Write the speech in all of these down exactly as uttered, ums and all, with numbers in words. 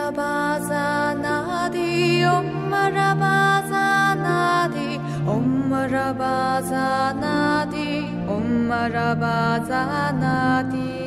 Marabazanadi, Om Marabazanadi, Om Marabazanadi, Om Marabazanadi。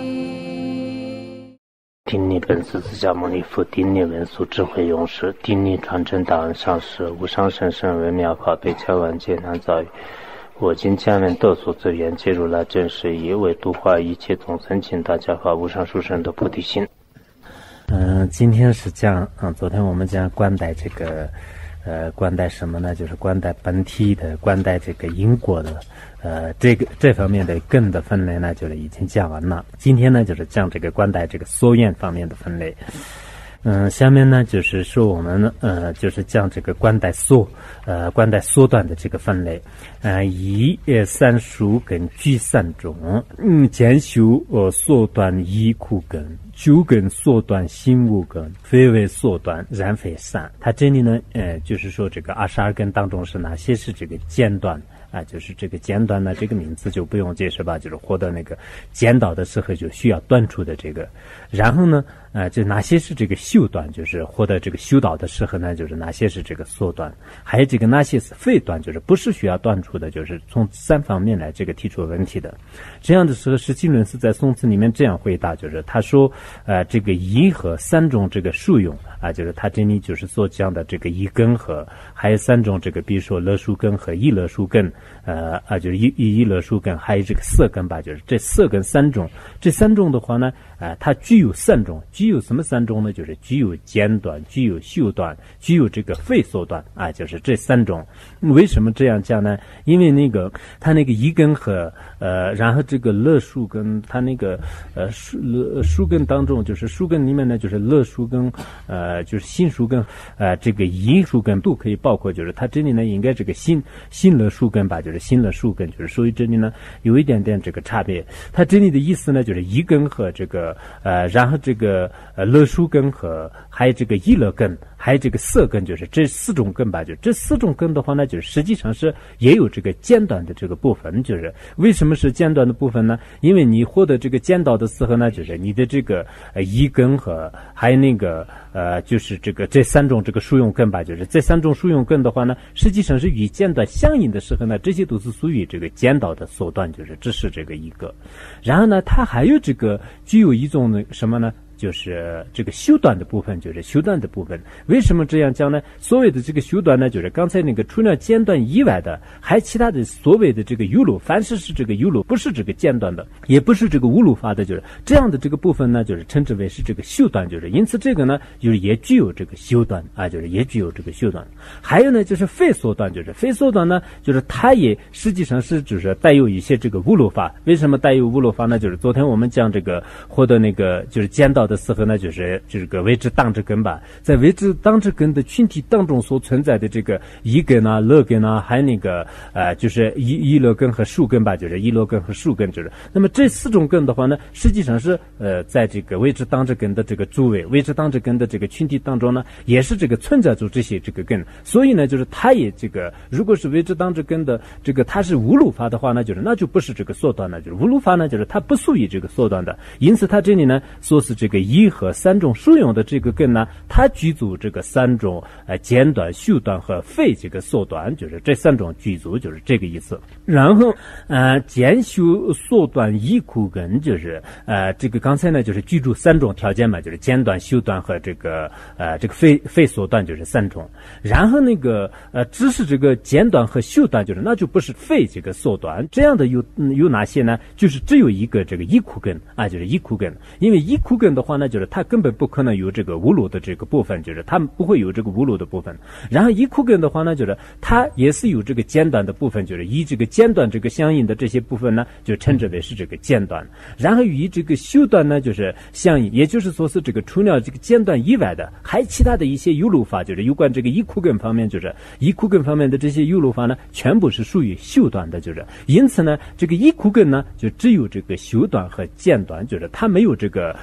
顶礼本师释迦牟尼佛，顶礼文殊智慧勇士，顶礼传承大恩上师，无上甚深微妙法，被千万劫难遭遇。我今将闻得所资源，皆如来真实义，为度化一切众生，请大家发无上殊胜的菩提心。嗯、呃，今天是讲，嗯，昨天我们讲观待这个，呃，观待什么呢？就是观待本体的，观待这个因果的。呃，这个这方面的根的分类呢，就是已经讲完了。今天呢，就是讲这个观待这个所愿方面的分类。嗯，下面呢，就是说我们呃，就是讲这个观待缩，呃，观待缩短的这个分类。呃，一呃三数根具三种，嗯，兼修呃缩短一苦根，九根缩短心无根，非为缩短，然非善。它这里呢，呃，就是说这个二十二根当中是哪些是这个间断？啊，就是这个间断呢，这个名字就不用解释吧，就是获得那个间导的时候就需要断除的这个。然后呢，呃，就哪些是这个修断，就是获得这个修导的时候呢，就是哪些是这个缩断，还有这个哪些是废断，就是不是需要断除的，就是从三方面来这个提出问题的。这样的时候，释经论师在宋词里面这样回答，就是他说，呃，这个一和三种这个数用啊，就是他这里就是所讲的这个一根和，还有三种这个，比如说乐数根和一乐数根。呃啊，就是一一一乐数根，还有这个色根吧，就是这色根三种。这三种的话呢，啊、呃，它具有三种，具有什么三种呢？就是具有间断，具有修断，具有这个废缩断啊，就是这三种。为什么这样讲呢？因为那个它那个一根和呃，然后这个乐数根，它那个呃数数根当中，就是数根里面呢，就是乐数根，呃，就是心数根，呃，这个一数根都可以包括，就是它这里呢应该这个心心乐数根吧，就是心乐数根，就是所以这里呢有一点点这个差别。它这里的意思呢，就是一根和这个呃，然后这个呃乐数根和还有这个一乐根，还有这个色根，就是这四种根吧。就这四种根的话呢，就是实际上是也有这个间断的这个部分。就是为什么是间断的部分呢？因为你获得这个间导的时候呢，就是你的这个呃一根和还有那个呃就是这个这三种这个数用根吧，就是这三种数用根的话呢，实际上是与间断相应的时候呢，这些都是属于这个间导的缩断，就是这是这个一个。然后呢，它还有这个具有一种的什么呢？就是这个修断的部分，就是修断的部分。为什么这样讲呢？所谓的这个修断呢，就是刚才那个除了间断以外的，还其他的所谓的这个有漏，凡是是这个有漏，不是这个间断的，也不是这个无漏法的，就是这样的这个部分呢，就是称之为是这个修断，就是因此这个呢，就是也具有这个修断啊，就是也具有这个修断。还有呢，就是非缩断，就是非缩断呢，就是它也实际上是就是带有一些这个无漏法。为什么带有无漏法呢？就是昨天我们讲这个获得那个就是间道的时候呢，就是这个为之当之根吧，在为之当之根的群体当中所存在的这个一根啊、乐根啊，还有那个呃，就是一一乐根和数根吧，就是一乐根和数根，就是那么这四种根的话呢，实际上是呃，在这个为之当之根的这个诸位、为之当之根的这个群体当中呢，也是这个存在着这些这个根，所以呢，就是它也这个，如果是为之当之根的这个它是无漏法的话呢，就是那就不是这个缩断了，就是无漏法呢，就是它不属于这个缩断的，因此它这里呢说是这个一和三种数用的这个根呢，它具足这个三种呃间断、修断和废这个缩断，就是这三种具足，就是这个意思。然后呃间修缩断一苦根，就是呃这个刚才呢就是具足三种条件嘛，就是间断、修断和这个呃这个废废缩断，就是三种。然后那个呃只是这个间断和修断，就是那就不是废这个缩断。这样的有、嗯、有哪些呢？就是只有一个这个一苦根啊，就是一苦根。因为一苦根的话呢，就是它根本不可能有这个无漏的这个部分，就是它不会有这个无漏的部分。然后一苦根的话呢，就是它也是有这个间断的部分，就是以这个间断这个相应的这些部分呢，就称之为是这个间断。然后与这个修断呢，就是相应，也就是说是这个除了这个间断以外的，还其他的一些有漏法，就是有关这个一苦根方面，就是一苦根方面的这些有漏法呢，全部是属于修断的，就是因此呢，这个一苦根呢，就只有这个修断和间断，就是它没有这个呃无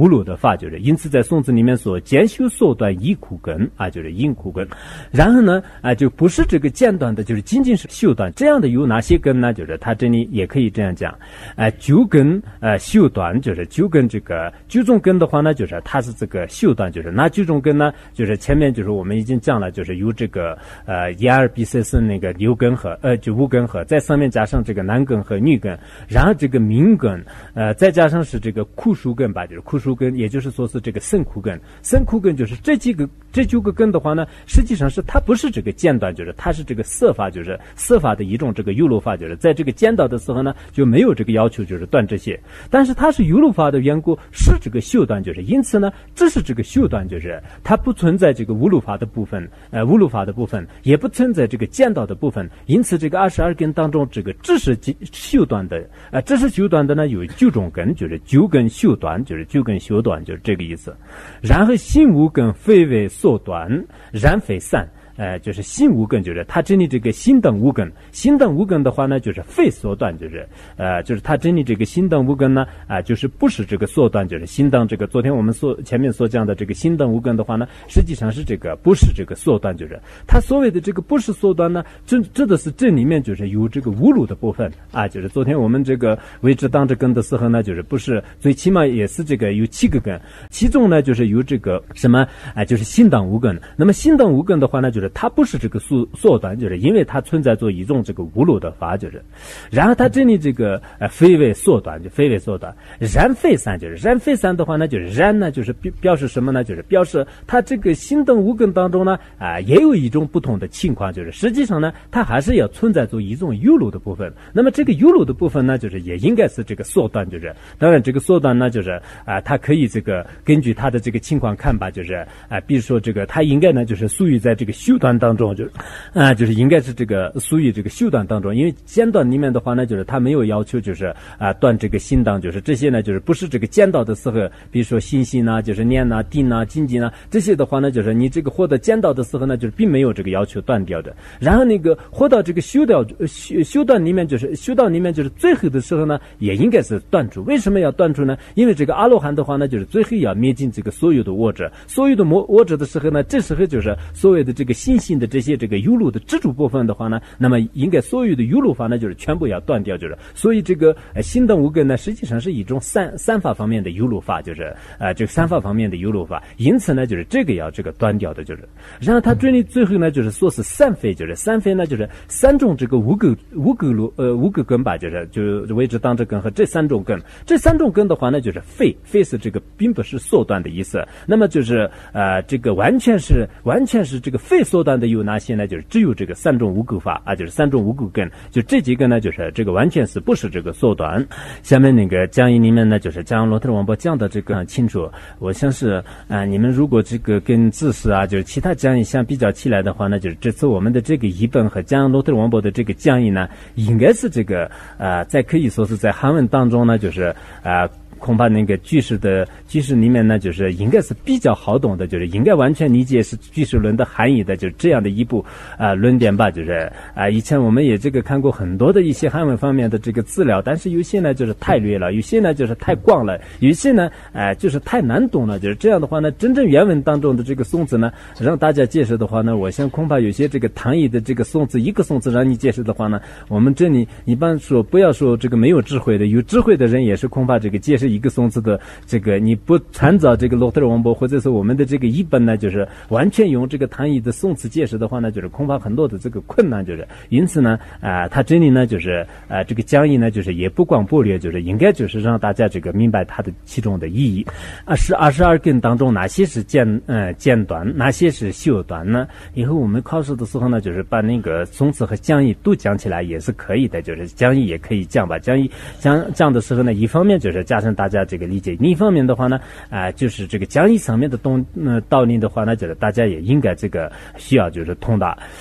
无路的法，就是因此在宋字里面说兼修缩短一苦根啊，就是因苦根。然后呢啊，就不是这个间断的，就是仅仅是修短，这样的有哪些根呢？就是他这里也可以这样讲，啊，九根呃修短，就是九根这个九种根的话呢，就是它是这个修短，就是哪九种根呢？就是前面就是我们已经讲了，就是有这个呃一二 B C 是那个六根和呃就五根和在上面加上这个男根和女根，然后这个命根呃再加上是这个苦熟根吧，就是苦熟根，也就是说是这个生苦根，生苦根就是这几个这九个根的话呢，实际上是它不是这个间断，就是它是这个色法，就是色法的一种这个有漏法，就是在这个间断的时候呢就没有这个要求，就是断这些，但是它是有漏法的缘故，是这个修断，就是因此呢，这是这个修断，就是它不存在这个无漏法的部分，呃无漏法的部分，也不存在这个间断的部分，因此这个二十二根当中，这个只是修断的，呃，这是修断的呢有九种根，就是九根修断，就是九根修断，就是这个意思。然后心无根非为缩短，然非散。呃，就是心无根，就是它这里这个心等无根，心等无根的话呢，就是非缩短，就是呃，就是它这里这个心等无根呢，啊、呃，就是不是这个缩短，就是心等这个昨天我们所前面所讲的这个心等无根的话呢，实际上是这个不是这个缩短，就是它所谓的这个不是缩短呢，这这的是这里面就是有这个无漏的部分啊，就是昨天我们这个为之当着根的时候呢，就是不是最起码也是这个有七个根，其中呢就是有这个什么啊、呃，就是心等无根，那么心等无根的话呢，就是它不是这个缩缩短，就是因为它存在着一种这个无漏的法，就是，然后它这里这个呃非为缩短，就非为缩短，然非散，就是然非散的话呢，就是然呢就是表表示什么呢？就是表示它这个心等无根当中呢啊、呃、也有一种不同的情况，就是实际上呢它还是要存在着一种有漏的部分。那么这个有漏的部分呢，就是也应该是这个缩短，就是当然这个缩短呢就是啊、呃、它可以这个根据它的这个情况看吧，就是啊、呃、比如说这个它应该呢就是属于在这个修断当中，就啊、呃、就是应该是这个属于这个修断当中，因为间断里面的话呢，就是它没有要求就是啊、呃、断这个心当，就是这些呢就是不是这个间断的时候，比如说心心啊，就是念啊、定啊、精进啊这些的话呢，就是你这个获得间断的时候呢，就是并没有这个要求断掉的。然后那个获到这个修掉修修断里面，就是修到里面就是最后的时候呢，也应该是断除。为什么要断除呢？因为这个阿罗汉的话呢，就是最后要灭尽这个所有的我执，所有的我执的时候呢，这时候就是所谓的这个心性的这些这个有漏的支柱部分的话呢，那么应该所有的有漏法呢，就是全部要断掉，就是所以这个呃心等无根呢，实际上是一种三三法方面的有漏法，就是呃这个三法方面的有漏法，因此呢，就是这个要这个断掉的，就是。然后他这里最后呢，就是说是三非，就是三非呢，就是三种这个无垢无垢路呃无垢根吧，就是就为之当着根和这三种根，这三种根的话呢，就是非非是这个并不是缩短的意思，那么就是呃这个完全是完全是这个非缩短的有哪些呢？就是只有这个三种无垢法啊，就是三种无垢根，就这几个呢，就是这个完全是不是这个缩短。下面那个讲义里面呢，就是讲罗特王伯讲的这个很清楚，我想是啊、呃，你们如果这个跟知识啊，就是其他讲义相比较起来的话呢，就是这次我们的这个译本和讲罗特王伯的这个讲义呢，应该是这个呃，在可以说是在韩文当中呢，就是啊。呃恐怕那个句式的句式里面呢，就是应该是比较好懂的，就是应该完全理解是句式论的含义的，就是这样的一部啊、呃、论点吧，就是啊、呃、以前我们也这个看过很多的一些韩文方面的这个资料，但是有些呢就是太略了，有些呢就是太广了，有些呢哎、呃、就是太难懂了，就是这样的话呢，真正原文当中的这个宋词呢，让大家解释的话呢，我想恐怕有些这个唐译的这个宋词，一个宋词让你解释的话呢，我们这里一般说不要说这个没有智慧的，有智慧的人也是恐怕这个解释一个宋词的这个你不参照这个罗特王伯或者是我们的这个译本呢，就是完全用这个唐译的宋词解释的话呢，就是恐怕很多的这个困难，就是因此呢啊、呃，他这里呢就是啊、呃、这个讲义呢就是也不光不略，就是应该就是让大家这个明白它的其中的意义。啊是二十二根当中哪些是间呃间断，哪些是修短呢？以后我们考试的时候呢，就是把那个宋词和讲义都讲起来也是可以的，就是讲义也可以讲吧，讲义讲讲的时候呢，一方面就是加上大家这个理解，另一方面的话呢啊、呃、就是这个讲义上面的东呃道理的话呢，就是大家也应该这个需要就是通达。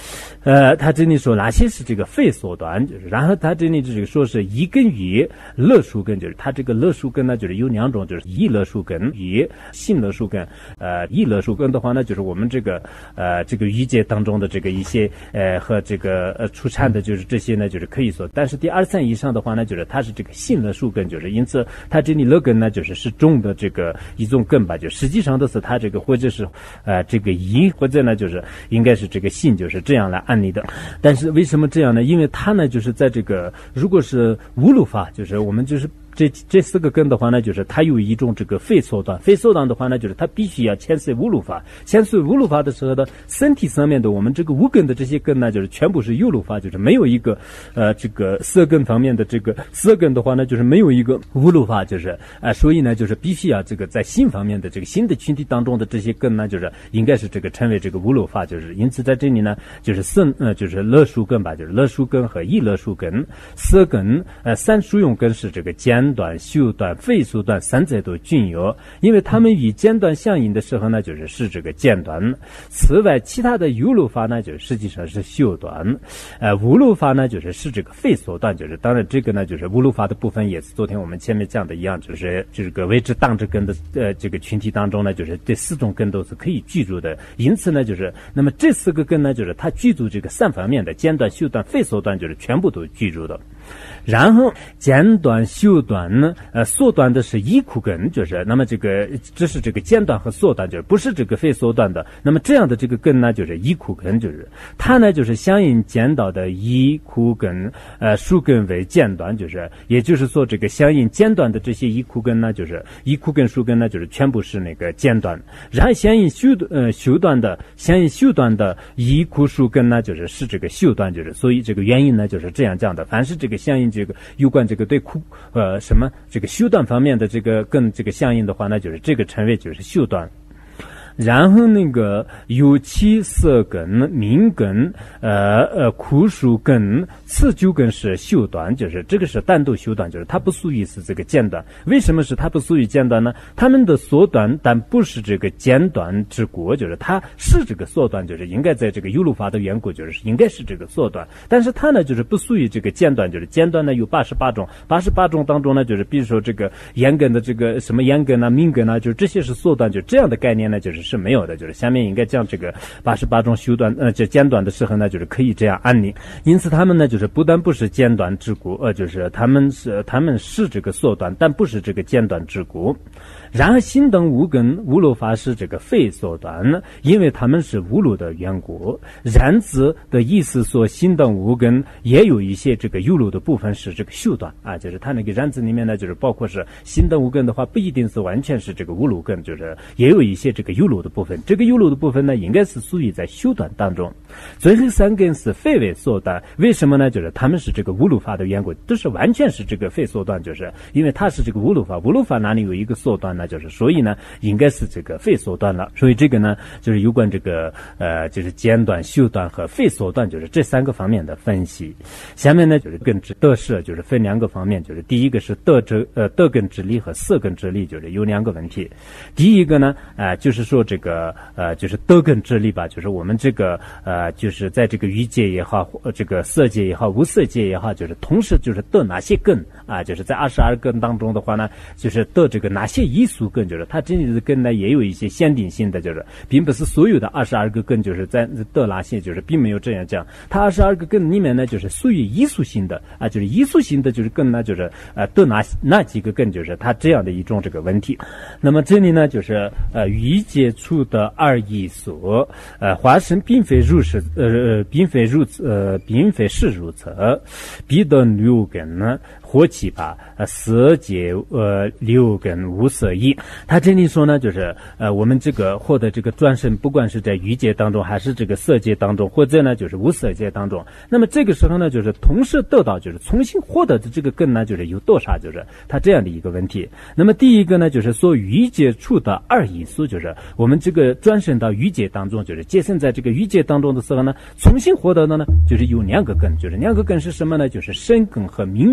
呃，他这里说哪些是这个肺缩短，就是然后他这里这个说是一根与乐树根，就是他这个乐树根呢，就是有两种，就是一乐树根与性乐树根。呃，一乐树根的话呢，就是我们这个呃这个语界当中的这个一些呃和这个呃出产的就是这些呢，就是可以说，但是第二三以上的话呢，就是它是这个性乐树根，就是因此它这里乐根呢，就是是重的这个一种根吧，就实际上的是它这个或者是呃这个一或者呢就是应该是这个性，就是这样来按理的。但是为什么这样呢？因为它呢就是在这个如果是无路法，就是我们就是这这四个根的话呢，就是它有一种这个肺缩短，肺缩短的话呢，就是它必须要牵涉无路法，牵涉无路法的时候呢，身体上面的我们这个无根的这些根呢，就是全部是有路法，就是没有一个呃这个色根方面的这个色根的话呢，就是没有一个无路法，就是啊、呃，所以呢，就是必须要这个在性方面的这个新的群体当中的这些根呢，就是应该是这个称为这个无路法，就是因此在这里呢，就是色呃就是乐树根吧，就是乐树根和异乐树根，色根呃三属用根是这个尖短、袖短、肺缩短三者都均有，因为它们与尖短相应的时候呢，就是是这个尖短。此外，其他的有路法呢，就实际上是袖短，呃，无路法呢，就是是这个肺缩短，就是当然这个呢，就是无路法的部分也是昨天我们前面讲的一样，就是这个位置当着根的呃这个群体当中呢，就是这四种根都是可以居住的。因此呢，就是那么这四个根呢，就是它居住这个三方面的尖短、袖短、肺缩短，就是全部都居住的。然后尖短、袖短呢，呃，缩短的是一库根，就是那么这个这是这个尖短和缩短，就是不是这个非缩短的。那么这样的这个根呢，就是一库根，就是它呢就是相应尖导的一库根，呃，树根为尖短，就是也就是说这个相应尖短的这些一库根呢，就是一库根、树根呢，就是全部是那个尖短。然后相应袖呃袖短的相应袖短的一库树根呢，就是是这个袖短，就是所以这个原因呢就是这样讲的。凡是这个相应这个有关这个对库呃什么这个袖短方面的这个跟这个相应的话呢，就是这个称为就是袖短。然后那个有气色根、明根、呃呃枯树根、刺灸根是袖短，就是这个是单独袖短，就是它不属于是这个尖短。为什么是它不属于尖短呢？它们的缩短，但不是这个尖短之国，就是它是这个缩短，就是应该在这个有路法的缘故，就是应该是这个缩短。但是它呢，就是不属于这个尖短，就是尖短呢有八十八种，八十八种当中呢，就是比如说这个眼根的这个什么眼根啊、明根啊，就是这些是缩短，就这样的概念呢，就是是没有的，就是下面应该讲这个八十八种袖短呃这尖短的时候呢，就是可以这样按理。因此他们呢就是不但不是尖短之骨，呃就是他们是他们是这个缩短，但不是这个尖短之骨。然而心等无根无路法是这个非缩短，因为他们是无路的缘故。然字的意思说心等无根也有一些这个有路的部分是这个袖短啊，就是它那个然字里面呢，就是包括是心等无根的话，不一定是完全是这个无路根，就是也有一些这个有路的部分。这个有路的部分呢，应该是属于在袖短当中。最后三根是非为缩短，为什么呢？就是他们是这个无路法的缘故，都是完全是这个非缩短，就是因为它是这个无路法，无路法哪里有一个缩短呢？就是所以呢，应该是这个非缩短了。所以这个呢，就是有关这个呃，就是尖短、袖短和非缩短，就是这三个方面的分析。下面呢，就是根之得失，就是分两个方面，就是第一个是得之呃得根之力和色根之力，就是有两个问题。第一个呢，啊、呃，就是说这个呃，就是得根之力吧，就是我们这个呃，就是在这个欲界也好，这个色界也好，无色界也好，就是同时就是得哪些根啊？就是在二十二根当中的话呢，就是得这个哪些因素根，就是它这里的根呢也有一些限定性的，就是并不是所有的二十二个根就是在得哪些，就是并没有这样讲。它二十二个根里面呢，就是属于因素性的啊，就是因素性的就是根呢，就是呃得哪哪几个根，就是它这样的一种这个问题。那么这里呢，就是呃欲界处的二因素，呃化身并非如是呃并非如此呃并非是如此，必得六根呢。火气吧，呃，色界呃六根无色意。他这里说呢，就是呃我们这个获得这个转身，不管是在欲界当中，还是这个色界当中，或者呢就是无色界当中，那么这个时候呢，就是同时得到，就是重新获得的这个根呢，就是有多少，就是他这样的一个问题。那么第一个呢，就是说欲界处的二因素，就是我们这个转身到欲界当中，就是接生在这个欲界当中的时候呢，重新获得的呢，就是有两个根，就是两个根是什么呢？就是身根和明根。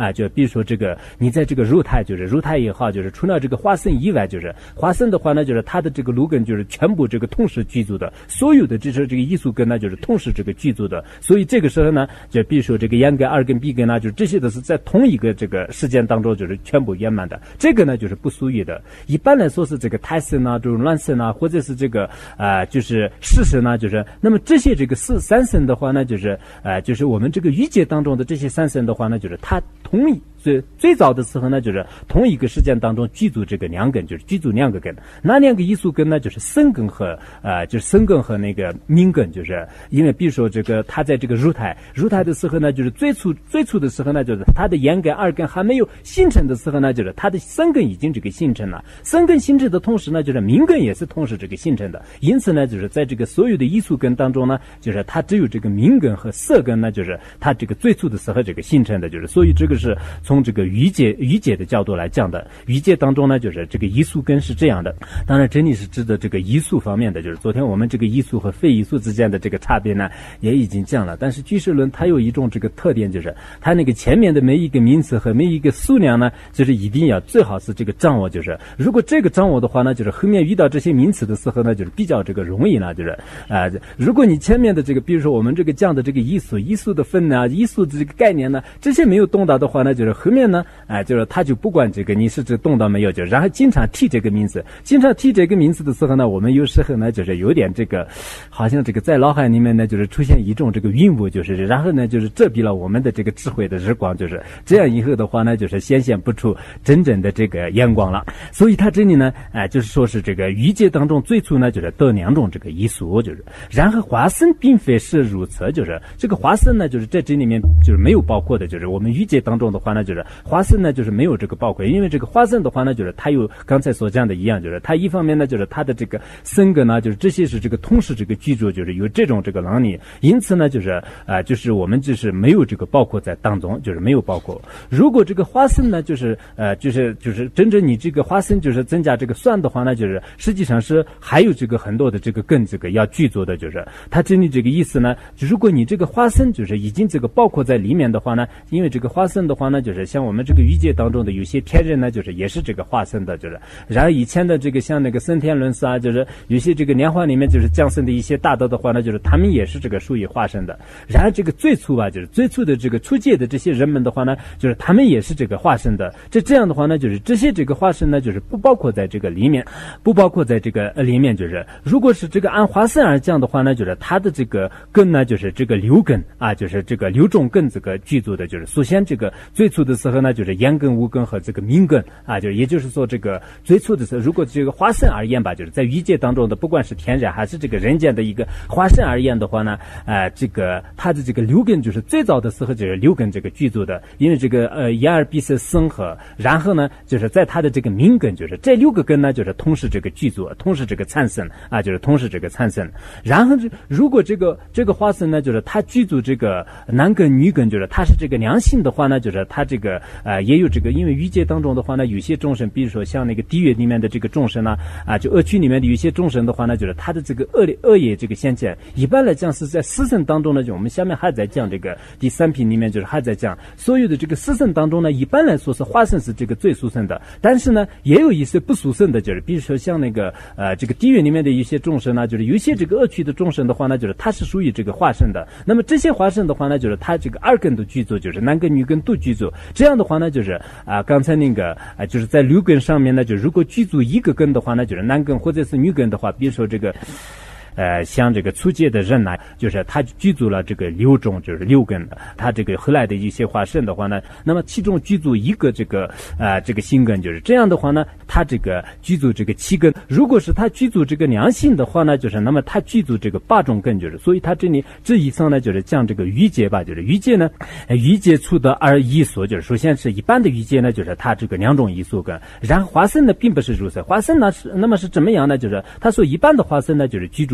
啊，就比如说这个你在这个入胎，就是入胎也好，就是除了这个花生以外，就是花生的话呢，就是它的这个芦根就是全部这个同时具足的，所有的这些这个艺术根呢，就是同时这个具足的，所以这个时候呢，就比如说这个眼根、耳根、鼻根呢，就是这些都是在同一个这个时间当中就是全部圆满的，这个呢就是不属于的。一般来说是这个胎生啊，这种卵生啊，或者是这个啊、呃、就是湿生啊，就是那么这些这个四三生的话呢，就是呃就是我们这个欲界当中的这些三生的话呢，就是它同一最最早的时候呢，就是同一个时间当中具足这个两根，就是具足两个根，那两个艺术根呢，就是生根和呃就是生根和那个明根，就是因为比如说这个它在这个入胎入胎的时候呢，就是最初最初的时候呢，就是它的眼根、耳根还没有形成的时候呢，就是它的生根已经这个形成了，生根形成的同时呢，就是明根也是同时这个形成的，因此呢，就是在这个所有的艺术根当中呢，就是它只有这个明根和色根呢，就是它这个最初的时候这个形成的，就是所以这个是从这个欲界欲界的角度来讲的，欲界当中呢，就是这个艺术根是这样的。当然，真理是指的这个艺术方面的，就是昨天我们这个艺术和非艺术之间的这个差别呢，也已经讲了。但是居士论它有一种这个特点，就是它那个前面的每一个名词和每一个数量呢，就是一定要最好是这个掌握，就是如果这个掌握的话呢，就是后面遇到这些名词的时候呢，就是比较这个容易了，就是啊、呃，如果你前面的这个，比如说我们这个讲的这个艺术、艺术的分呢、艺术的这个概念呢，这些没有动到的话呢，就是后面呢，哎、呃，就是他就不管这个你是这动到没有，就然后经常提这个名词，经常提这个名词的时候呢，我们有时候呢，就是有点这个，好像这个在脑海里面呢，就是出现一种这个云雾，就是然后呢，就是遮蔽了我们的这个智慧的日光，就是这样以后的话呢，就是显现不出真正的这个眼光了。所以他这里呢，哎、呃，就是说是这个欲界当中最初呢，就是得两种这个艺术，就是然后花生并非是如此，就是这个花生呢，就是在这里面就是没有包括的，就是我们欲界当中的话呢，就是花生呢，就是没有这个包括，因为这个花生的话呢，就是它有刚才所讲的一样，就是它一方面呢，就是它的这个生根呢，就是这些是这个同时这个居住，就是有这种这个能力，因此呢，就是啊、呃，就是我们就是没有这个包括在当中，就是没有包括。如果这个花生呢，就是呃，就是就是真正你这个花生就是增加这个蒜的话呢，就是实际上是还有这个很多的这个根这个要具足的，就是它这里这个意思呢，如果你这个花生就是已经这个包括在里面的话呢，因为这个花生的话呢，就是像我们这个欲界当中的有些天人呢，就是也是这个花生的，就是然后以前的这个像那个升天论师啊，就是有些这个莲花里面就是降生的一些大德的话呢，就是他们也是这个属于花生的。然后这个最初吧，就是最初的这个出界的这些人们的话呢，就是他们也是这个花生的。这这样的话呢，就是这些这个花生呢，就是不包括在这个里面，不包括在这个里面。就是如果是这个按花生而讲的话呢，就是它的这个根呢，就是这个六根啊，就是这个六种根这个具足的，就是首先这个最初的时候呢，就是眼根、无根和这个明根啊，就也就是说这个最初的时候，如果这个花生而言吧，就是在欲界当中的，不管是天人还是这个人间的一个花生而言的话呢，呃，这个它的这个六根就是最早的时候就是六根这个具足的，因为这个呃眼耳鼻舌身和，然后呢就是在它的这个明根，就是这六个根呢就是同时这个具足，同时这个产生啊，就是同时这个产生。然后如果这个这个花生呢，就是它具足这个男根女根，就是它是这个良性的话呢，就是它这个呃也有这个，因为欲界当中的话呢，有些众生，比如说像那个地狱里面的这个众生呢，啊，就恶趣里面的有些众生的话呢，就是他的这个恶恶业这个现前，一般来讲是在四圣当中呢，就我们下面还在讲这个第三品里面，就是还在讲所有的这个四圣当中呢，一般来说是花生是这个最殊胜的，但是呢，也有一些不殊胜的，就是比如说像那个呃这个地狱里面的一些众生呢，就是有一些这个恶趣的众生的话呢，就是它是属于这个花生的。那么这些花生的话呢，就是它这个二根都具足，就是男根女根都具足。这样的话呢，就是啊、呃、刚才那个啊、呃、就是在六根上面呢，就如果具足一个根的话呢，就是男根或者是女根的话，比如说这个。呃，像这个出界的人呢，就是他具足了这个六种，就是六根的。他这个后来的一些花生的话呢，那么其中具足一个这个呃这个心根，就是这样的话呢，他这个具足这个七根。如果是他具足这个良性的话呢，就是那么他具足这个八种根，就是所以他这里这一层呢，就是讲这个欲界吧，就是欲界呢，欲界出的二艺术，就是首先是一般的欲界呢，就是他这个两种艺术根。然后花生呢，并不是如此，花生呢是那么是怎么样呢？就是他说一般的花生呢，就是居住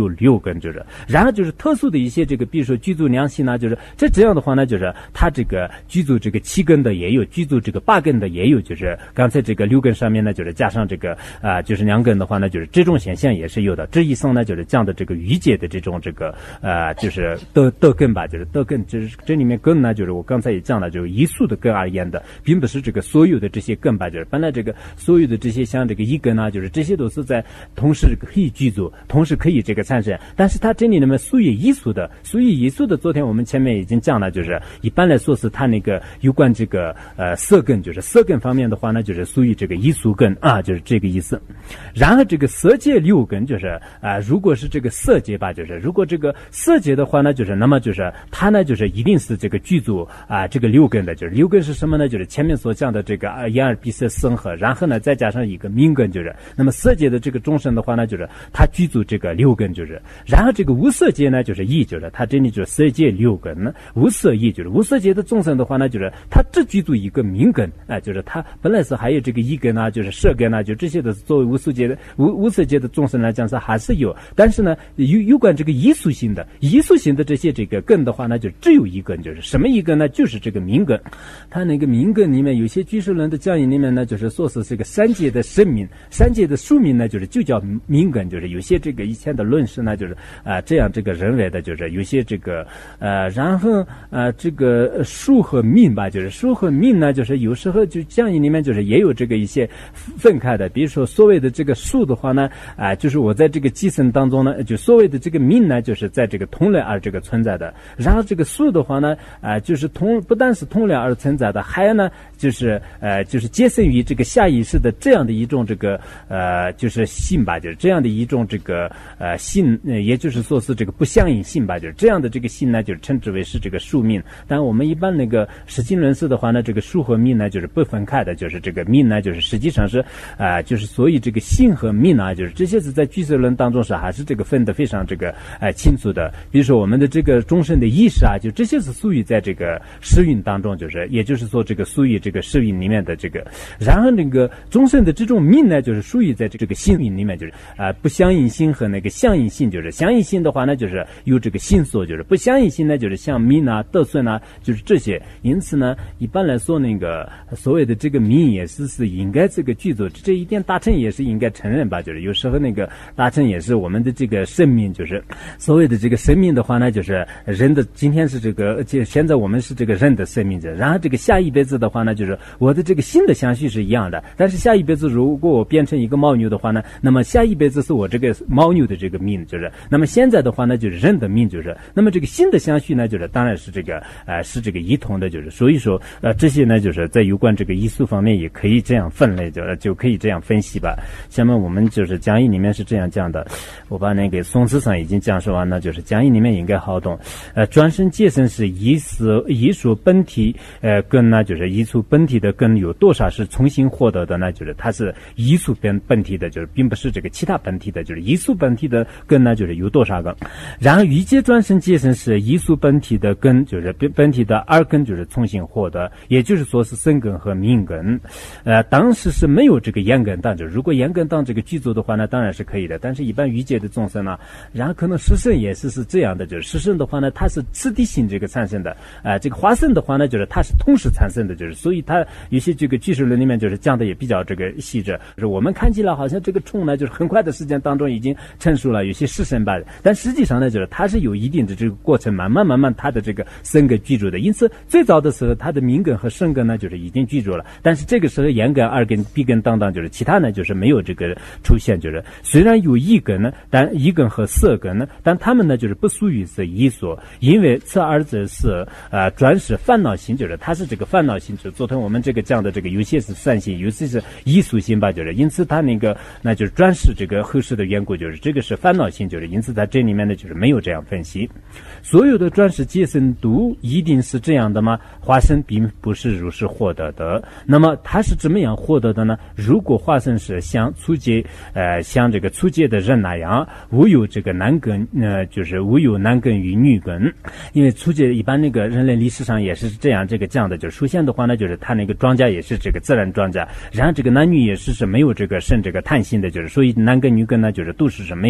有六根，就是然后就是特殊的一些这个比如说具足两性呢，就是这这样的话呢，就是它这个具足这个七根的也有，具足这个八根的也有，就是刚才这个六根上面呢，就是加上这个啊、呃、就是两根的话呢，就是这种现象也是有的。这一层呢，就是讲的这个余界的这种这个呃就是德德根吧，就是德根，就是这里面根呢，就是我刚才也讲了，就是一素的根而言的，并不是这个所有的这些根吧，就是本来这个所有的这些像这个一根啊，就是这些都是在同时可以具足，同时可以这个产生，但是它这里面属于一素的，属于一素的，昨天我们前面已经讲了，就是一般来说是它那个有关这个呃色根，就是色根方面的话呢，就是属于这个一素根啊，就是这个意思。然后这个色界六根就是啊、呃，如果是这个色界吧，就是如果这个色界的话呢，就是那么就是它呢就是一定是这个具足啊、呃、这个六根的，就是六根是什么呢？就是前面所讲的这个啊眼耳鼻舌身和，然后呢再加上一个命根，就是那么色界的这个众生的话呢，就是它具足这个六根，就是然后这个无色界呢就是一，就是它这里就是色界六根呢，无色一，就是无色界的众生的话呢，就是它只具足一个命根，哎、呃，就是它本来是还有这个一根啊，就是色根啊，就这些都是作为无色界的无无色界的众生来讲是还是有，但是呢有有关这个异素性的异素性的这些这个根的话呢，就只有一根，就是什么一根呢？就是这个命根。它那个命根里面有些居士论的讲义里面呢，就是说是这个三界的生命，三界的宿命呢，就是就叫命根，就是有些这个以前的论师呢，就是啊、呃、这样这个认为的，就是有些这个呃，然后呃这个数和命吧，就是数和命呢，就是有时候就讲义里面就是也有这个一些分开的，比如说所谓的这个数的话呢，啊、呃，就是我在这个寄生当中呢，就所谓的这个命呢，就是在这个同类而这个存在的，然后这个数的话呢，啊、呃，就是同不但是同类而存在的，还有呢，就是呃，就是接生于这个下意识的这样的一种这个呃，就是性吧，就是这样的一种这个呃性、呃，也就是说是这个不相应性吧，就是这样的这个性呢，就是称之为是这个数命。但我们一般那个实心论师的话呢，这个数和命呢就是不分开的，就是这个命呢，就是实际上是啊、呃，就是所以这个性和命啊，就是这些是在居士论当中是还是这个分得非常这个呃清楚的。比如说我们的这个终身的意识啊，就这些是属于在这个时运当中，就是也就是说这个属于这个时运里面的这个，然后那个终身的这种命呢，就是属于在这个性运里面，就是啊、呃、不相应性和那个相应性，就是相应性的话呢，就是有这个性所，就是不相应性呢，就是像命啊、得损啊，就是这些。因此呢，一般来说那个所谓的这个命也是是应该这个剧组，这一点大乘也是应该承认吧，就是有时候那个大乘也是我们的这个生命，就是所谓的这个生命的话呢，就是人的今天是这个，就现在我们是这个人的生命者，然后这个下一辈子的话呢，就是我的这个新的相续是一样的，但是下一辈子如果我变成一个牦牛的话呢，那么下一辈子是我这个牦牛的这个命，就是那么现在的话呢，就是人的命，就是那么这个新的相续呢，就是当然是这个呃是这个一同的，就是所以说呃这些呢，就是在有关这个艺术方面也可以这样分类，就就可以这样分析吧。下面我们就是讲义里面是这样讲的，我把那个宋词上已经讲述完了，就是讲义里面应该好懂。呃，转生界生是艺术艺术本体呃根呢，就是艺术本体的根有多少是重新获得的呢？就是它是艺术本本体的，就是并不是这个其他本体的，就是艺术本体的根呢，就是有多少个。然后欲界转生界生是艺术本体的根，就是本体的二根就是重新获得，也就是说是生根和命根。呃，当时是没有这个眼根当，就是如果眼根当这个剧组的话呢，当然是可以的。但是一般欲界的众生呢，然后可能十圣也是是这样的，就是十圣的话呢，它是次第性这个产生的，啊、呃，这个花圣的话呢，就是它是同时产生的，就是所以它有些这个居士论里面就是讲的也比较这个细致。就是我们看起来好像这个虫呢，就是很快的时间当中已经成熟了，有些十圣吧，但实际上呢，就是它是有一定的这个过程，慢慢慢慢它的这个生根居住的。因此最早的时候，它的命根和生根呢，就是已经居住了。但是这个时候眼根、二根、鼻根等等，就是其他呢，就是没有这个出现。就是虽然有一根呢，但一根和色根呢，但他们呢就是不属于是一所，因为这二者是呃转世烦恼心，就是它是这个烦恼心，就昨天我们这个讲的这个有些是善心，有些是艺术心吧，就是因此它那个那就是转世这个后世的缘故，就是这个是烦恼心，就是因此在这里面呢就是没有这样分析。所有的转世界生都一定是这样的吗？化身并不是如是获得的。那么它是怎么样获得的呢？如果化身是像初阶呃像这个初阶的人那样，无有这个男根，呃就是无有男根与女根，因为初阶一般那个人类历史上也是这样这个讲的，就出现的话呢，就是他那个庄稼也是这个自然庄稼，然后这个男女也是是没有这个生这个贪心的，就是所以男根女根呢就是都是是没有的。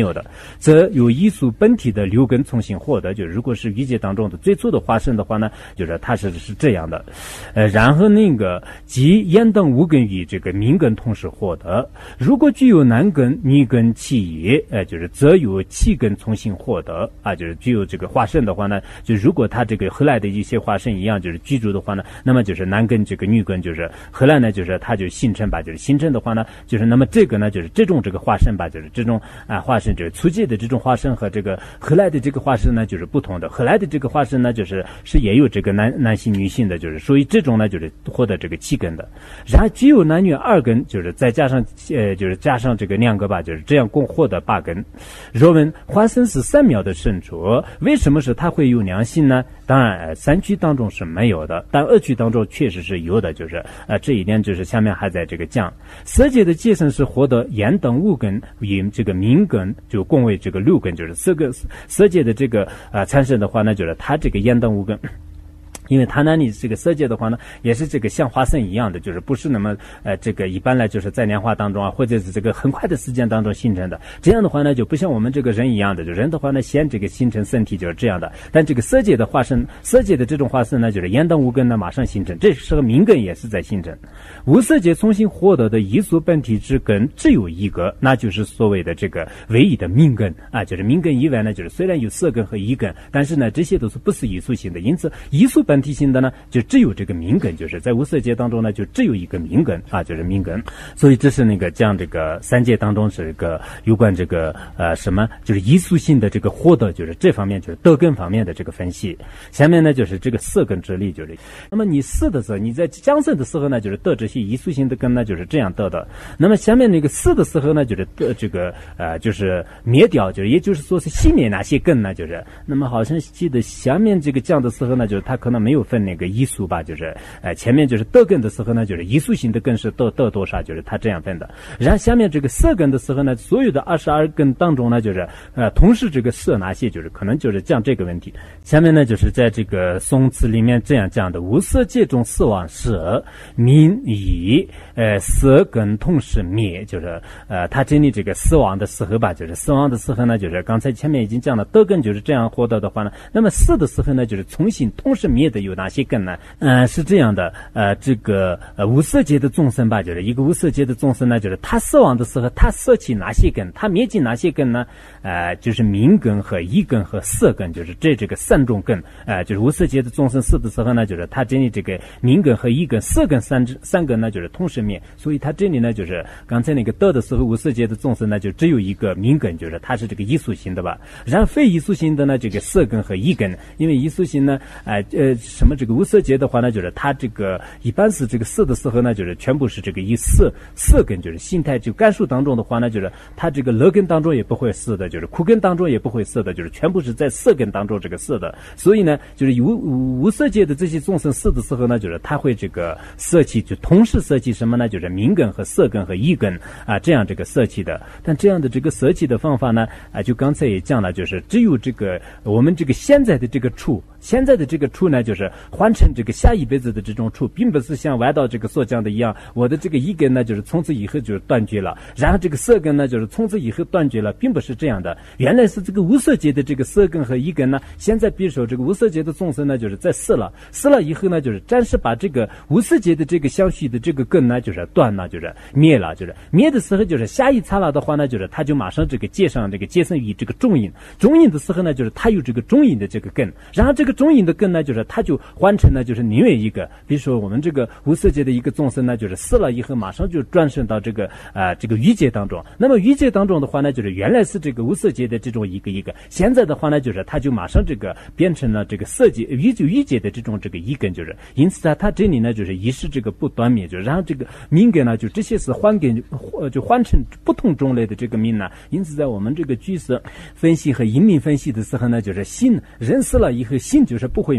则有异素本体的六根重新获得，就是如果是欲界当中的最初的化身的话呢，就是它是是这样的，呃，然后那个即眼等五根与这个明根同时获得，如果具有男根、女根、气也，呃，就是则有气根重新获得啊，就是具有这个化身的话呢，就如果它这个后来的一些化身一样，就是居住的话呢，那么就是男根这个女根就是后来呢，就是它就形成吧，就是形成的话呢，就是那么这个呢，就是这种这个化身吧，就是这种啊化身，就是初级的这种化身和这个后来的这个化身呢，就是不同的。后来的这个化身呢，就是是也有这个男男性、女性的，就是所以这种呢，就是获得这个气根的。然后具有男女二根，就是再加上呃，就是加上这个两个吧，就是这样共获得八根。若问化身是三秒的圣主，为什么是它会有良心呢？当然，呃、三区当中是没有的，但二区当中确实是有的，就是呃这一点就是下面还在这个讲。色界的界身是获得眼等五根与这个明根就共为这个六根，就是四个色界的这个呃产生的话呢，就是它这个眼等五根。因为它那里这个色界的话呢，也是这个像化身一样的，就是不是那么呃这个一般来就是在莲花当中啊，或者是这个很快的时间当中形成的。这样的话呢，就不像我们这个人一样的，就人的话呢，先这个形成身体就是这样的。但这个色界的化身，色界的这种化身呢，就是眼等五根呢马上形成，这时候明根也是在形成。无色界重新获得的异素本体之根只有一个，那就是所谓的这个唯一的明根啊，就是明根以外呢，就是虽然有色根和一根，但是呢，这些都是不是异素性的，因此异素本体性的呢，就只有这个明根，就是在无色界当中呢，就只有一个明根啊，就是明根。所以这是那个讲这个三界当中是一个有关这个呃什么，就是异素性的这个获得，就是这方面就是德根方面的这个分析。下面呢就是这个色根之力，就是那么你四的时候，你在降生的时候呢，就是得这些异素性的根呢，就是这样得的。那么下面那个四的时候呢，就是得这个呃就是灭掉，就是也就是说是熄灭哪些根呢，就是那么好像记得下面这个降的时候呢，就是它可能没有分那个异素吧，就是呃前面就是得根的时候呢，就是异素性的根是得得多少，就是它这样分的。然后下面这个色根的时候呢，所有的二十二根当中呢，就是呃同时这个色哪些，就是可能就是讲这个问题。下面呢就是在这个宋词里面这样讲的：无色界中死亡色明以呃色根同时灭，就是呃他这里这个死亡的时候吧，就是死亡的时候呢，就是刚才前面已经讲了，得根就是这样获得的话呢，那么死的时候呢，就是重新同时灭的有哪些根呢？呃是这样的，呃这个呃无色界的众生吧，就是一个无色界的众生呢，就是他死亡的时候，他舍弃哪些根，他灭尽哪些根呢？呃就是明根和一根和色根，就是这这个三种根，呃就是无色界的众生死的时候呢，就是他这里这个明根和一根、色根三三根呢，就是同时灭，所以他这里呢，就是刚才那个得的时候，无色界的众生呢，就只有一个明根，就是它是这个异素性的吧。然后非异素性的呢，这个色根和一根，因为异素性呢，呃呃什么这个无色界的话呢，就是它这个一般是这个色的时候呢，就是全部是这个一色色根，就是心态就感受当中的话呢，就是它这个乐根当中也不会色的，就是苦根当中也不会色的，就是全部是在色根当中这个色的。所以呢，就是无无色界的这些众生色的时候呢，就是它会这个色气，就同时色气什么呢？就是明根和色根和一根啊，这样这个色气的。但这样的这个色气的方法呢，啊，就刚才也讲了，就是只有这个我们这个现在的这个处，现在的这个处呢，就是换成这个下一辈子的这种处，并不是像外道这个所讲的一样，我的这个一根呢，就是从此以后就断绝了，然后这个色根呢，就是从此以后断绝了，并不是这样的。原来是这个无色界的这个色根和一根呢，现在比如说这个无色界的众生呢，就是在死了，死了以后呢，就是暂时把这个无色界的这个相续的这个根呢，就是断了，就是灭了，就是灭的时候，就是下一刹那的话呢，就是他就马上这个接上这个接生于这个中阴，中阴的时候呢，就是他有这个中阴的这个根，然后这个中阴的根呢，就是他就换成呢，就是另外一个，比如说我们这个无色界的一个众生呢，就是死了以后马上就转生到这个啊、呃、这个欲界当中。那么欲界当中的话呢，就是原来是这个无色界的这种一个一个，现在的话呢，就是他就马上这个变成了这个色界欲界欲界的这种这个一根，就是因此啊，他这里呢就是一是这个不断灭，就然后这个明根呢，就这些是换根就换成不同种类的这个明呢。因此在我们这个居士分析和因明分析的时候呢，就是心人死了以后，心就是不会灭尽，就是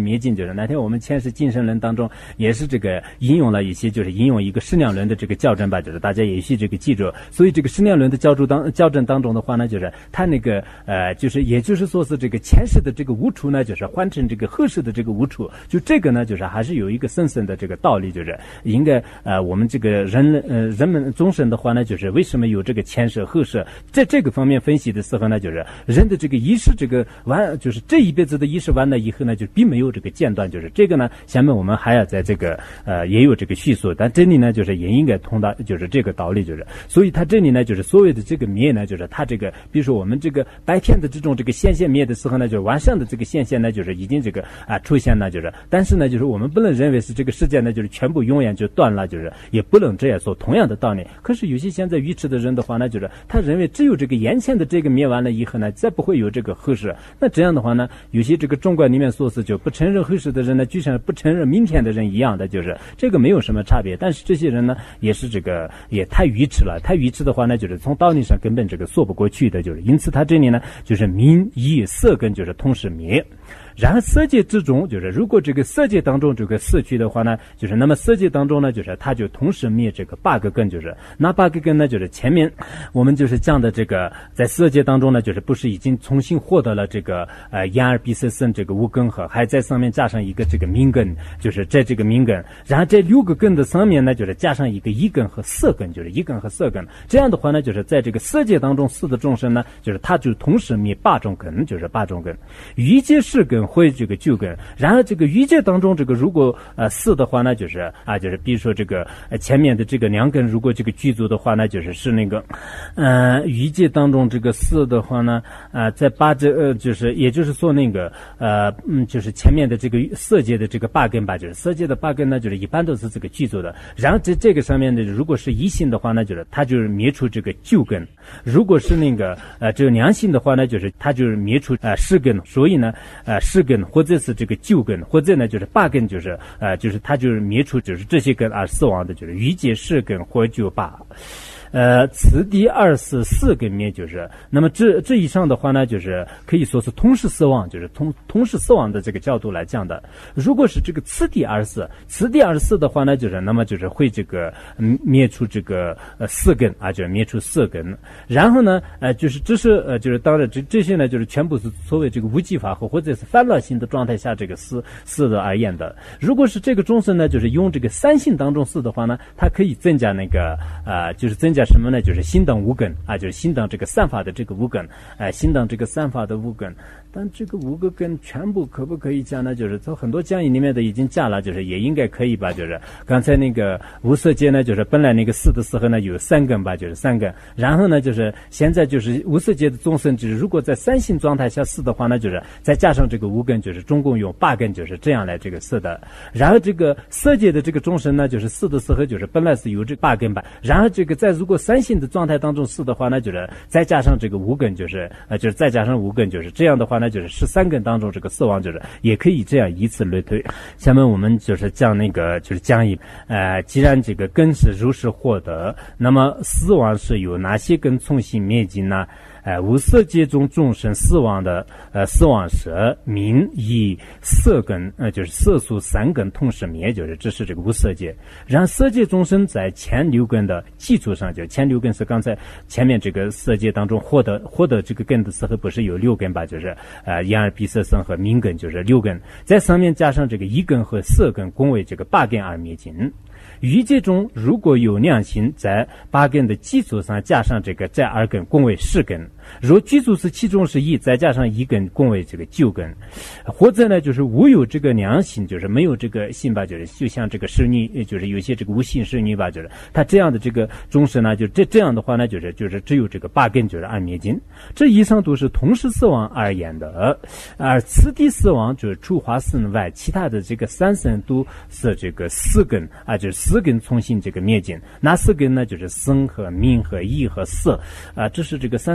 就是那天我们前世今生论当中也是这个引用了一些，就是引用一个释量论的这个校正吧，就是大家也许这个记住。所以这个释量论的校正当校正当中的话呢，就是它那个呃，就是也就是说是这个前世的这个无处呢，就是换成这个后世的这个无处，就这个呢，就是还是有一个深深的这个道理，就是应该呃，我们这个人呃人们终身的话呢，就是为什么有这个前世后世，在这个方面分析的时候呢，就是人的这个意识这个完，就是这一辈子的意识完了以后呢，就并没有这个间断，就是这个呢，下面我们还要在这个呃也有这个叙述，但这里呢，就是也应该通达，就是这个道理，就是所以它这里呢，就是所谓的这个灭呢，就是它这个，比如说我们这个白天的这种这个现象灭的时候呢，就是晚上的这个现象呢，就是已经这个啊出现了，就是但是呢，就是我们不能认为是这个世界呢，就是全部永远就断了，就是也不能这样说。同样的道理，可是有些现在愚痴的人的话呢，就是他认为只有这个眼前的这个灭完了以后呢，再不会有这个后世。那这样的话呢，有些这个中观里面说是就不承认后世的人呢，就像不承认明天的人一样的，就是这个没有什么差别。但是这些人呢，也是这个也太愚痴了，太愚痴的话呢，就是从道理上根本这个说不过去的，就是因此他这里呢，就是名义色根就是同时灭。然后色界之中，就是如果这个色界当中这个四区的话呢，就是那么色界当中呢，就是它就同时灭这个八个根，就是那八个根呢，就是前面我们就是讲的这个在色界当中呢，就是不是已经重新获得了这个呃眼耳鼻舌身这个五根和，还在上面加上一个这个明根，就是在这个明根，然后这六个根的上面呢，就是加上一个一根和色根，就是一根和色根，这样的话呢，就是在这个色界当中四的众生呢，就是它就同时灭八种根，就是八种根，余界是根。会这个旧根，然后这个余界当中，这个如果呃四的话呢，就是啊，就是比如说这个呃前面的这个两根，如果这个具足的话呢，就是是那个呃余界当中这个四的话呢，呃在八这呃就是也就是说那个呃嗯就是前面的这个色界的这个八根吧，就是色界的八根呢，就是一般都是这个具足的。然后这这个上面的如果是一性的话呢，就是它就是灭除这个旧根；如果是那个呃这个良性的话呢，就是它就是灭除呃实根。所以呢呃实根或者是这个旧根，或者呢就是八根，就是呃就是它就是灭除就是这些根而死亡的，就是余界实根或旧八。呃，此地二四四根灭，就是那么这这以上的话呢，就是可以说是同时死亡，就是同同时死亡的这个角度来讲的。如果是这个次第二四，次第二四的话呢，就是那么就是会这个嗯灭除这个呃四根啊，就是灭除四根。然后呢，呃，就是这是呃就是当然这这些呢，就是全部是所谓这个无记法或或者是烦恼性的状态下这个四四的而言的。如果是这个众生呢，就是用这个三性当中四的话呢，它可以增加那个呃就是增加。什么呢？就是心等五根啊，就是心等这个散法的这个五根，哎、呃，心等这个散法的五根。但这个五个根全部可不可以讲呢？就是从很多讲义里面的已经讲了，就是也应该可以吧。就是刚才那个无色界呢，就是本来那个四的时候呢有三根吧，就是三根。然后呢，就是现在就是无色界的众生，就是如果在三性状态下四的话呢，就是再加上这个五根，就是总共有八根，就是这样来这个四的。然后这个色界的这个众生呢，就是四的时候就是本来是有这八根吧。然后这个在如果三性的状态当中四的话呢，就是再加上这个五根，就是呃就是再加上五根，就是这样的话。那就是十三根当中这个死亡，就是也可以这样以此类推。下面我们就是讲那个就是讲一呃，既然这个根是如是获得，那么死亡是有哪些根重新灭尽呢？呃，无色界中众生死亡的呃死亡时，名以色根呃就是色素三根同时灭，就是这是这个无色界。然后色界众生在前六根的基础上，就前六根是刚才前面这个色界当中获得获得这个根的时候，不是有六根吧？就是呃眼耳鼻舌身和明根，就是六根，在上面加上这个一根和色根，共为这个八根而灭尽。余界中如果有量心，在八根的基础上加上这个在二根，共为十根。若基础是其中是一，再加上一根，共为这个九根。或者呢，就是无有这个量心，就是没有这个心吧，就是就像这个侍女，就是有些这个无心侍女吧，就是他这样的这个众生呢，就这这样的话呢，就是就是只有这个八根就是而灭尽。这以上都是同时死亡而言的，而次第死亡就是除化身外，其他的这个三身都是这个四根啊，就是四根重新这个灭尽。哪四根呢？就是生和命和意和色啊，这是这个三身当中。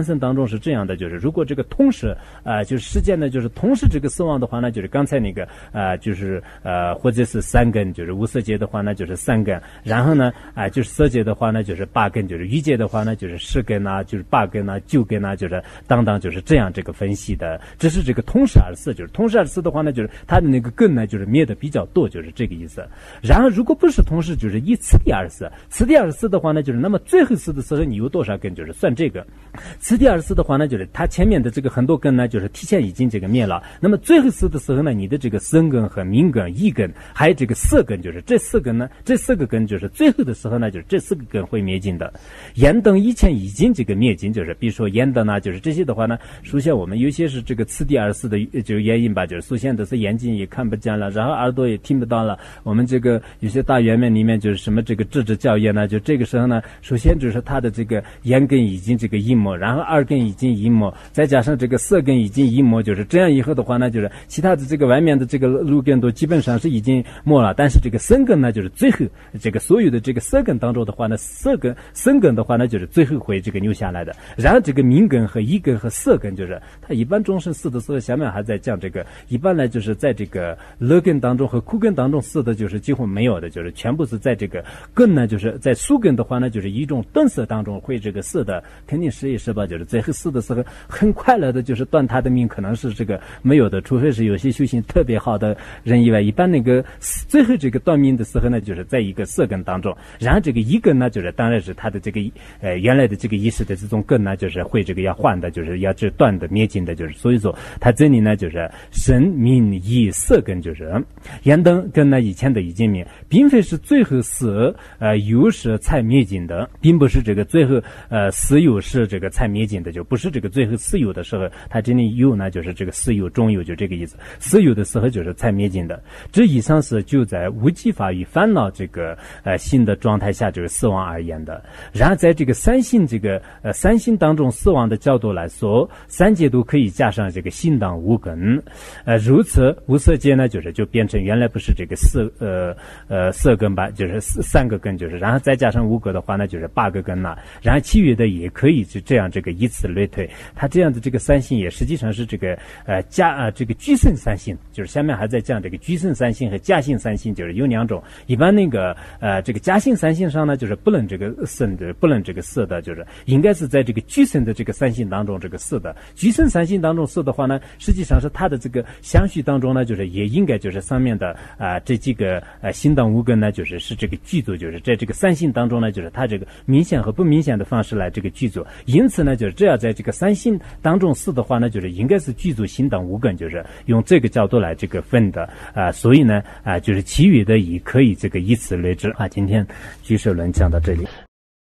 中是这样的，就是如果这个同时啊、呃，就是时间呢，就是同时这个死亡的话呢，就是刚才那个啊、呃，就是呃，或者是三根，就是无色界的话呢，就是三根，然后呢啊、呃，就是色界的话呢，就是八根，就是欲界的话呢，就是十根啊，就是八根啊，九根啊，就是当当就是这样这个分析的。这是这个同时二四，就是同时二四的话呢，就是它的那个根呢，就是灭的比较多，就是这个意思。然后如果不是同时，就是以次第二四，次第二四的话呢，就是那么最后四的时候你有多少根，就是算这个。次第二四的话呢，就是它前面的这个很多根呢，就是提前已经这个灭了。那么最后四的时候呢，你的这个身根和命根、意根，还有这个色根，就是这四根呢，这四个根就是最后的时候呢，就是这四个根会灭尽的。眼灯以前已经这个灭尽，就是比如说眼灯啊，就是这些的话呢，首先我们有些是这个次第二四的这个原因吧，就是首先的是眼睛也看不见了，然后耳朵也听不到了。我们这个有些大圆面里面就是什么这个智智教业呢，就这个时候呢，首先就是它的这个眼根已经这个阴没，然后耳根已经阴没，再加上这个色根已经阴没，就是这样以后的话呢，就是其他的这个外面的这个路根都基本上是已经没了，但是这个身根呢，就是最后这个所有的这个色根当中的话呢，色根身根的话呢，就是最后会这个留下来的。然后这个命根和意根和色根，就是它一般终身四的时候，下面还在讲这个，一般呢就是在这个乐根当中和苦根当中四的，就是几乎没有的，就是全部是在这个根呢，就是在树根的话呢，就是一种顿色当中会这个四的，肯定是一是吧，就是最后四的时候很快乐的，就是断他的命，可能是这个没有的，除非是有些修行特别好的人以外，一般那个最后这个断命的时候呢，就是在一个色根当中，然后这个一根呢，就是当然是他的这个呃原来的这个意识的这种根呢，就是会这个要换的，就是要这断的灭尽的，就是所以说他这里呢就是神命意色根，就是眼灯根呢以前的已经灭，并非是最后死呃有时才灭尽的，并不是这个最后呃死有是这个才灭尽的，就不是这个最后死有的时候，他这里有呢就是这个死有中有，就这个意思，死有的时候就是才灭尽的。这以上是就在无记法与烦恼这个呃新的状态下就是死亡而言的。然后在这个三性这个呃三性当中死亡的角度来说，三界都可以加上这个心当无根，呃如此无色界呢就是就变成原来不是这个四呃呃色根吧，就是三个根，就是然后再加上无根的话呢就是八个根了，然后其余的也可以是这样这个以此类推。它这样的这个三性也实际上是这个呃加呃这个居胜三性，就是下面还在讲这个居胜三性和加性三性，就是有两种。一般那个呃这个加性三性上呢就是不能这个生的，不能这个色的，就是应该是在这个居胜的这个三性当中这个色的。居胜三性当中色的话呢，实际上是它的这个相续当中呢，就是也应该就是上面的啊、呃、这几个呃心当无根呢，就是是这个具足，就是在这个三性当中呢，就是它这个明显和不明显的方式来这个具足。因此呢，就是这样在这个三性当中四的话呢，就是应该是具足心当无根，就是用这个角度来这个分的啊、呃。所以呢啊、呃，就是其余的也可以这个以此类之啊。今天居士论讲到这里。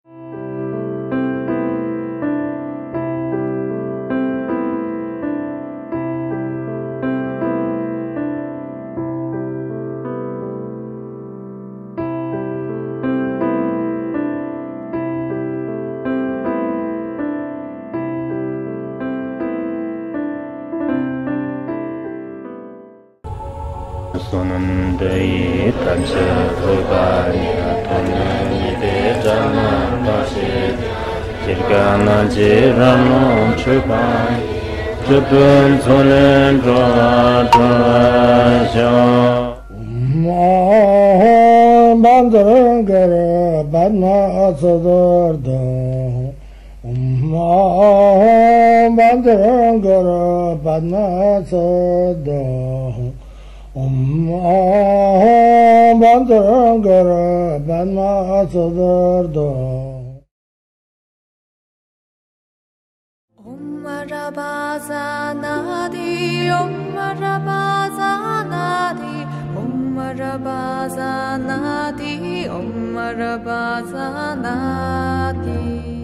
Sunandai Tancha Thugaya Tonani Dejana Pasi Jirgana Jirano Chupai Chupun Solen Droa Droa Sho Bandangara Badna Sadardam Bandangara Badna Sadardam Om Bandangara Badna Sadardam Om Rabaza Nadi Om Rabaza Nadi Om Rabaza Nadi Om Rabaza Nadi